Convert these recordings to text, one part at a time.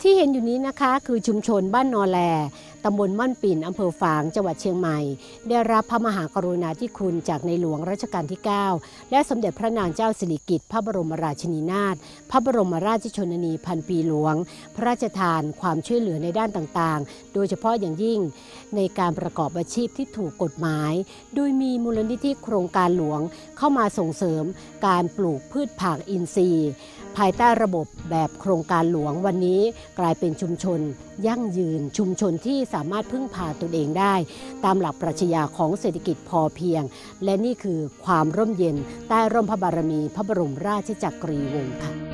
ที่เห็นอยู่นี้นะคะคือชุมชนบ้านนอแลตำบลม่อนปิ่นอำเภอฝางจังหวัดเชียงใหม่ได้รับพระมหากรุณาธิคุณจากในหลวงรัชกาลที่ 9และสมเด็จพระนางเจ้าสิริกิติ์พระบรมราชินีนาถพระบรมราชชนนีพันปีหลวงพระราชทานความช่วยเหลือในด้านต่างๆโดยเฉพาะอย่างยิ่งในการประกอบอาชีพที่ถูกกฎหมายโดยมีมูลนิธิโครงการหลวงเข้ามาส่งเสริมการปลูกพืชผักอินทรีย์ภายใต้ระบบแบบโครงการหลวงวันนี้กลายเป็นชุมชนยั่งยืนชุมชนที่สามารถพึ่งพาตนเองได้ตามหลักปรัชญาของเศรษฐกิจพอเพียงและนี่คือความร่มเย็นใต้ร่มพระบารมีพระบรมราชจักรีวงศ์ค่ะ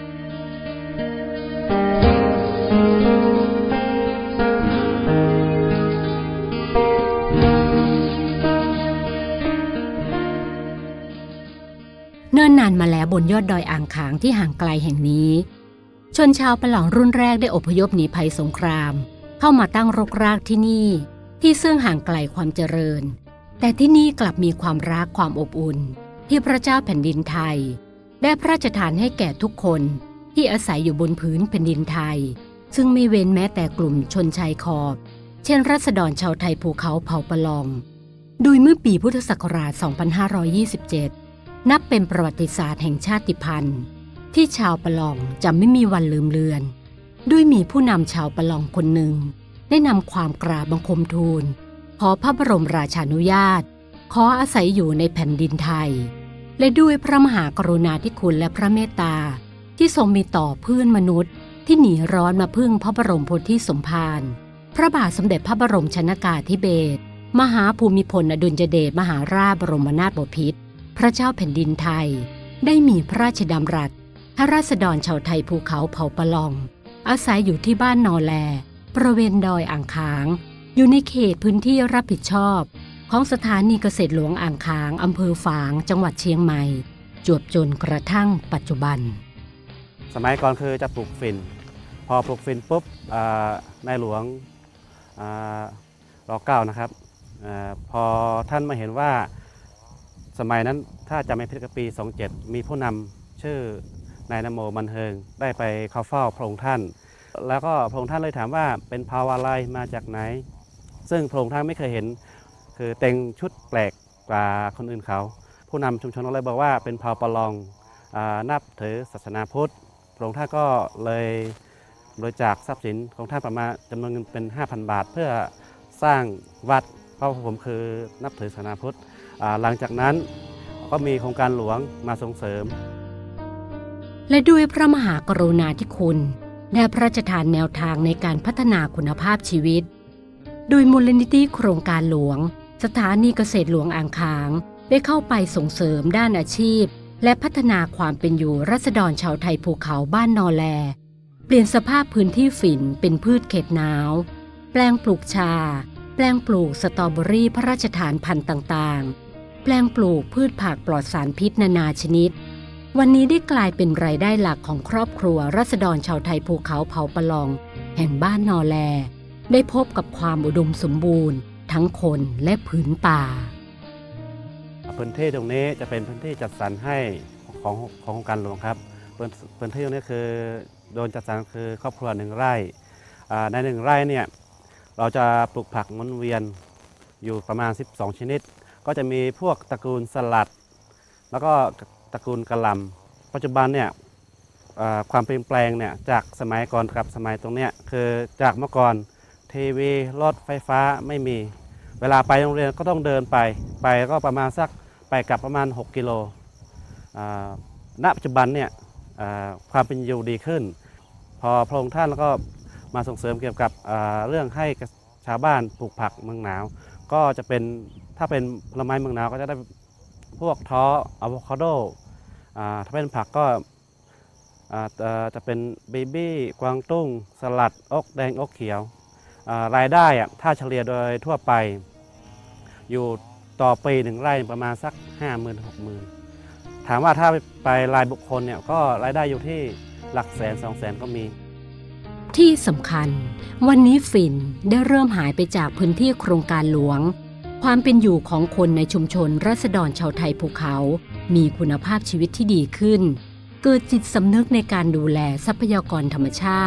เนิ่นนานมาแล้วบนยอดดอยอ่างขางที่ห่างไกลแห่งนี้ชนชาวปะหลองรุ่นแรกได้อพยพหนีภัยสงครามเข้ามาตั้งรกรากที่นี่ที่ซึ่งห่างไกลความเจริญแต่ที่นี่กลับมีความรักความอบอุ่นที่พระเจ้าแผ่นดินไทยได้พระราชทานให้แก่ทุกคนที่อาศัยอยู่บนพื้นแผ่นดินไทยซึ่งไม่เว้นแม้แต่กลุ่มชนชายขอบเช่นราษฎรชาวไทยภูเขาเผ่าปะลองโดยเมื่อปีพุทธศักราช 2527 นับเป็นประวัติศาสตร์แห่งชาติพันธุ์ที่ชาวปะลองจะไม่มีวันลืมเลือนด้วยมีผู้นำชาวปะลองคนหนึ่งได้นำความกราบบังคมทูลขอพระบรมราชานุญาตขออาศัยอยู่ในแผ่นดินไทยและด้วยพระมหากรุณาธิคุณและพระเมตตาที่ทรงมีต่อเพื่อนมนุษย์ที่หนีร้อนมาพึ่งพระบรมโพธิสมภารพระบาทสมเด็จพระบรมชนกาธิเบศรมหาภูมิพลอดุลยเดชมหาราชบรมนาถบพิตรพระเจ้าแผ่นดินไทยได้มีพระราชดำรัสให้ราษฎรชาวไทยภูเขาเผ่าปะลองอาศัยอยู่ที่บ้านนอแลบริเวณดอยอ่างขางอยู่ในเขตพื้นที่รับผิดชอบของสถานีเกษตรหลวงอ่างขางอำเภอฝางจังหวัดเชียงใหม่จวบจนกระทั่งปัจจุบันสมัยก่อนคือจะปลูกฝิ่นพอปลูกฝิ่นปุ๊บในหลวงร.9 นะครับพอท่านมาเห็นว่าสมัยนั้นถ้าจำไม่ผิดกับปี 27 มีผู้นำชื่อนายนโมมันเฮิงได้ไปเข้าเฝ้าพระองค์ท่านแล้วก็พระองค์ท่านเลยถามว่าเป็นเผ่าอะไรมาจากไหนซึ่งพระองค์ท่านไม่เคยเห็นคือแต่งชุดแปลกกว่าคนอื่นเขาผู้นำชุมชนเลยบอกว่าเป็นเผ่าปะลองนับถือศาสนาพุทธพระองค์ท่านก็เลยบริจาคทรัพย์สินของท่านประมาณจำนวนเงินเป็น 5,000 บาทเพื่อสร้างวัดเพราะผมคือนับถือศาสนาพุทธหลังจากนั้นก็มีโครงการหลวงมาส่งเสริมและด้วยพระมหากรุณาธิคุณได้พระราชทานแนวทางในการพัฒนาคุณภาพชีวิตโดยมูลนิธิโครงการหลวงสถานีเกษตรหลวงอ่างขางได้เข้าไปส่งเสริมด้านอาชีพและพัฒนาความเป็นอยู่ราษฎรชาวไทยภูเขาบ้านนอแลเปลี่ยนสภาพพื้นที่ฝิ่นเป็นพืชเขตหนาวแปลงปลูกชาแปลงปลูกสตรอเบอรี่พระราชทานพันธุ์ต่างๆแปลงปลูกพืชผักปลอดสารพิษนานาชนิดวันนี้ได้กลายเป็นรายได้หลักของครอบครัวราษฎรชาวไทยภูเขาเผ่าปะลองแห่งบ้านนอแลได้พบกับความอุดมสมบูรณ์ทั้งคนและผืนป่าพื้นที่ตรงนี้จะเป็นพื้นที่จัดสรรให้ของโครงการหลวงครับพื้นที่ตรงนี้คือโดนจัดสรรคือครอบครัว1 ไร่ใน1 ไร่เนี่ยเราจะปลูกผักหมุนเวียนอยู่ประมาณ12 ชนิดก็จะมีพวกตระกูลสลัดแล้วก็ตระกูลกะหล่ำปัจจุบันเนี่ยความเปลี่ยนแปลงเนี่ยจากสมัยก่อนกับสมัยตรงเนี้ยคือจากเมื่อก่อนทีวีรถไฟฟ้าไม่มีเวลาไปโรงเรียนก็ต้องเดินไปก็ประมาณสักไปกลับประมาณ6 กิโลณปัจจุบันเนี่ยความเป็นอยู่ดีขึ้นพอพระองค์ท่านแล้วก็มาส่งเสริมเกี่ยวกับเรื่องให้ชาวบ้านปลูกผักเมืองหนาวก็จะเป็นถ้าเป็นผลไม้เมืองหนาวก็จะได้พวกท้ออะโวคาโดถ้าเป็นผักก็จะเป็นเบบี้กวางตุ้งสลัดอกแดงอกเขียวรายได้ถ้าเฉลี่ยโดยทั่วไปอยู่ต่อปี1 ไร่ประมาณสัก 50,000-60,000 ถามว่าถ้าไปรายบุคคลเนี่ยก็รายได้อยู่ที่หลักแสน200,000ก็มีที่สำคัญวันนี้ฝิ่นได้เริ่มหายไปจากพื้นที่โครงการหลวงความเป็นอยู่ของคนในชุมชนราษฎรชาวไทยภูเขามีคุณภาพชีวิตที่ดีขึ้นเกิดจิตสำนึกในการดูแลทรัพยากรธรรมชาติ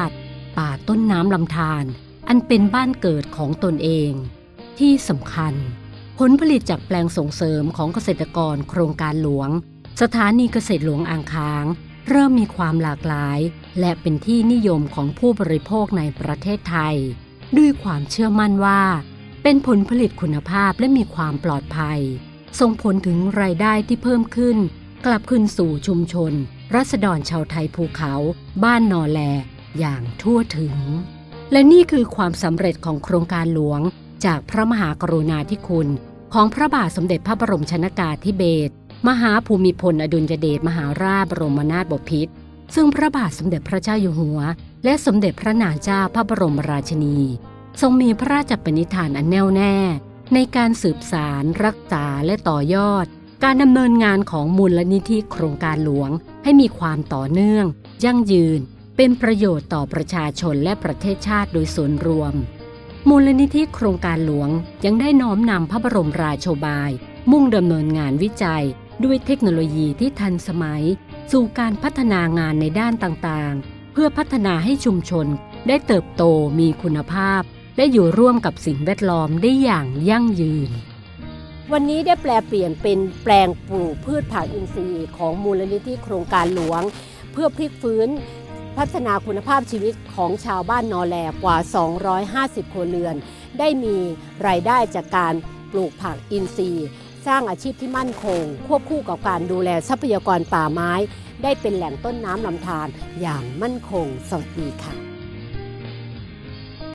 ป่าต้นน้ำลำธารอันเป็นบ้านเกิดของตนเองที่สำคัญผลผลิตจากแปลงส่งเสริมของเกษตรกรโครงการหลวงสถานีเกษตรหลวงอ่างค้างเริ่มมีความหลากหลายและเป็นที่นิยมของผู้บริโภคในประเทศไทยด้วยความเชื่อมั่นว่าเป็นผลผลิตคุณภาพและมีความปลอดภัยส่งผลถึงรายได้ที่เพิ่มขึ้นกลับคืนสู่ชุมชนราษฎรชาวไทยภูเขาบ้านนอแลอย่างทั่วถึงและนี่คือความสำเร็จของโครงการหลวงจากพระมหากรุณาธิคุณของพระบาทสมเด็จพระบรมชนกาธิเบศรมหาภูมิพลอดุลยเดชมหาราชบรมนาถบพิตรซึ่งพระบาทสมเด็จพระเจ้าอยู่หัวและสมเด็จพระนางเจ้าพระบรมราชินีทรงมีพระราชปณิธานอันแน่วแน่ในการสืบสานรักษาและต่อยอดการดำเนินงานของมูลนิธิโครงการหลวงให้มีความต่อเนื่องยั่งยืนเป็นประโยชน์ต่อประชาชนและประเทศชาติโดยส่วนรวมมูลนิธิโครงการหลวงยังได้น้อมนำพระบรมราโชบายมุ่งดำเนินงานวิจัยด้วยเทคโนโลยีที่ทันสมัยสู่การพัฒนางานในด้านต่างๆเพื่อพัฒนาให้ชุมชนได้เติบโตมีคุณภาพและอยู่ร่วมกับสิ่งแวดล้อมได้อย่างยั่งยืนวันนี้ได้แปลเปลี่ยนเป็นแปลงปลูกพืชผักอินทรีย์ของมูลนิธิโครงการหลวงเพื่อพลิกฟื้นพัฒนาคุณภาพชีวิตของชาวบ้านนอแลกว่า250ครัวเรือนได้มีรายได้จากการปลูกผักอินทรีย์สร้างอาชีพที่มั่นคงควบคู่กับการดูแลทรัพยากรป่าไม้ได้เป็นแหล่งต้นน้ำลำธารอย่างมั่นคงสวัสดีค่ะ